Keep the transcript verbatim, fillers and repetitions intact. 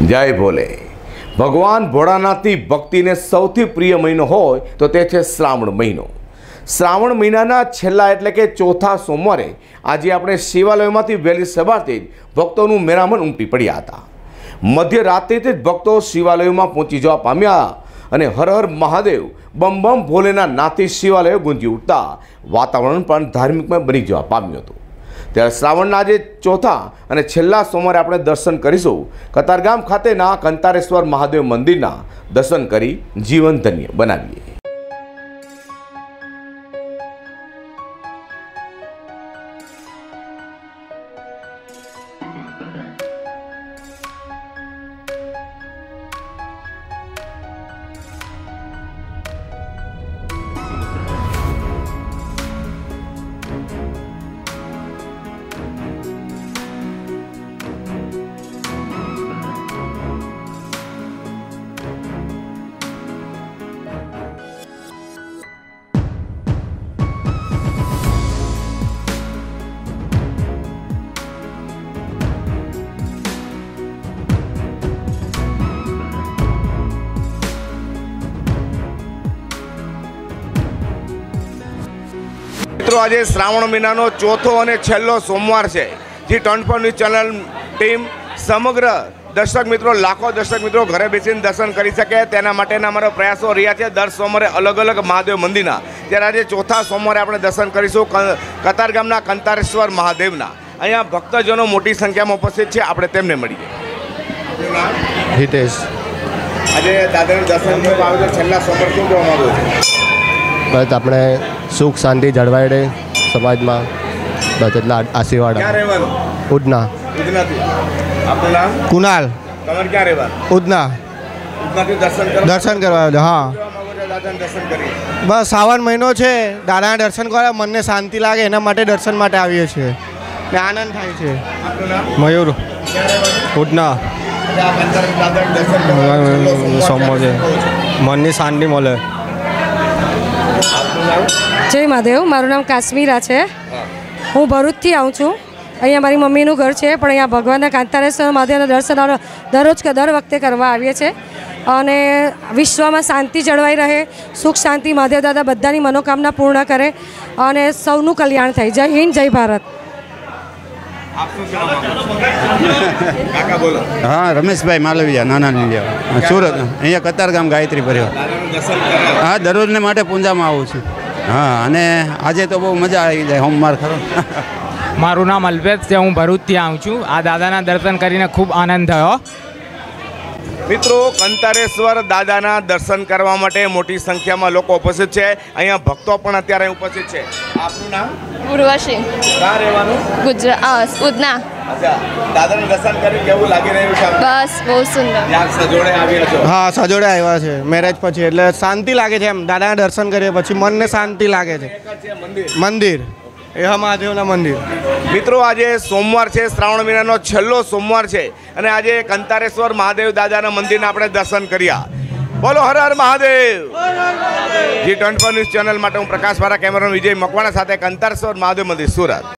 जय भोले। भगवान भोळानाथनी भक्तिने सौथी प्रिय महीनो होय तो ते छे श्रावण महीनो। श्रावण महीनाना छेल्ला एटले के चौथा सोमवारे आज आपणे शिवालयोमांथी वहेली सवारथी ज भक्तोनुं मेरामण उमटी पड्या हता। मध्य रात्रिथी ज भक्तो शिवालयोमां पहोंची जवा पाम्या અને હર હર મહાદેવ બમ બમ ભોલેના નાથી શિવાલયો ગુંજી ઉઠતા વાતાવરણ પણ ધાર્મિકમય બની જવા પામ્યું હતું। ત્યારે શ્રાવણના આજે ચોથા અને છેલ્લા સોમવારે આપણે દર્શન કરીશું કતારગામ ખાતેના કંતારેશ્વર મહાદેવ મંદિરના દર્શન કરી જીવન ધન્ય બનાવીએ। मित्रों आज श्रावण महीना चौथो और छेल्लो सोमवार है Zee twenty four news channel team समग्र दर्शक मित्रों लाखों दर्शक मित्रों घरे बेसीने दर्शन कर सके तेना माटेना अमारा प्रयासों रह्या छे। दर सोमवारे अलग अलग महादेव मंदिरना त्यारे आज चौथा सोमवारे आपणे दर्शन करीशुं कतारगामना कंतारेश्वर महादेवना। अहींया भक्तजनों मोटी संख्या में उपस्थित है। आपणे तेमने मळीए। हितेश आज दादाना दर्शन करवा आव्यो छे छेल्ला सोमवार शुं कहेवा मांगो छो? बस अपने सुख शांति जळवाई रहे समाज में बस एटला आशीर्वाद। क्या रहेवानुं? उडना। उडना थी आपनुं नाम? कुणाल। तमारे क्या रहेवानुं? उडना। उडना थी दर्शन करवा दर्शन करवा हाँ दादाना दर्शन करी बस श्रावण महीनो छे दादाना दर्शन करवा मन ने शांति लागे एना माटे दर्शन माटे आवीए छे ने आनंद थाय छे। आपनुं नाम? मयूर। क्या रहेवानुं? उडना। दादाना दर्शन करवा सोमवारे मन ने शांति मळे। जय महादेव। मारू नाम काश्मीरा है। हूँ भरूच थी आऊँ छूँ। अँ मारी मम्मीનું ઘર છે પણ અહીંયા ભગવાનના કાંતારેશ્વર મહાદેવના દર્શન દરરોજ દર વખતે કરવા આવીએ છીએ અને વિશ્વમાં શાંતિ જળવાઈ રહે સુખ શાંતિ મહાદેવ દાદા બધાની મનોકામના પૂર્ણ કરે અને સૌનું કલ્યાણ થાય। જય હિન્દ જય ભારત। કાકા બોલો। हाँ रमेश भाई मालविया नाना लिया सूरत अँ कतारगाम गायत्री परिवार। हाँ दररोज ने माटे पूंजा में आऊँ छूँ। हाँ अने आजे तो बहुत मजा आई जाए होमवार खरो। मारू नाम अल्पेश है। हूँ भरूचथी आऊँ छूँ। आ दादाना दर्शन करीने खूब आनंद थयो। मित्रों कंतारेश्वर दादाना दर्शन करवा माटे मोटी संख्या में लोग उपस्थित है। अहींया भक्तों पण अत्यारे उपस्थित है। आपनुं नाम? उर्वशी। क्यां रहेवानुं? गुजरात उधना। अच्छा दादाना दर्शन करी केवुं लागी रह्युं छे? बस बहुत सुंदर। ત્યાં સજોડે આવ્યા છો? हाँ सजोड़े आव्या छे मैरेज पछी એટલે શાંતિ લાગે છે એમ દાદાના દર્શન કરીએ પછી મનને શાંતિ લાગે છે। મંદિર એ મહાદેવના મંદિર। मित्रों आज सोमवार है श्रावण महीना छेल्लो सोमवार है और आज कंतारेश्वर महादेव दादा मंदिर आपणे दर्शन कर्या। बोलो हर हर Mahadev. Zee twenty four news channel माटे हूँ प्रकाश वारा कैमरा विजय मकवाणा साथे कंतारेश्वर महादेव मंदिर सूरत।